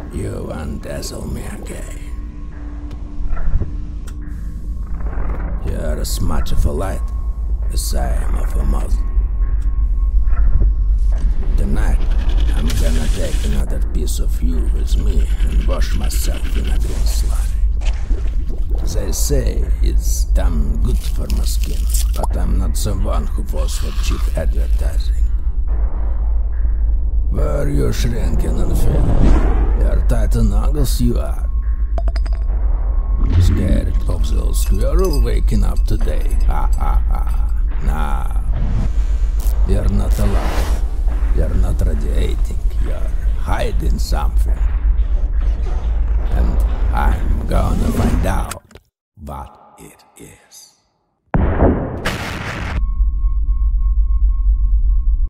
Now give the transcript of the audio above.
You won't dazzle me again. You're as much of a light as I am of a moth. Tonight, I'm gonna take another piece of you with me and wash myself in a green slurry. They say it's damn good for my skin, but I'm not someone who falls for cheap advertising. Where you shrinking and failing? You're tight in nuggles, you are. Scared of the little squirrel waking up today. Ha ha ha. Nah. You're not alive. You're not radiating. You're hiding something. And I'm gonna find out what it is.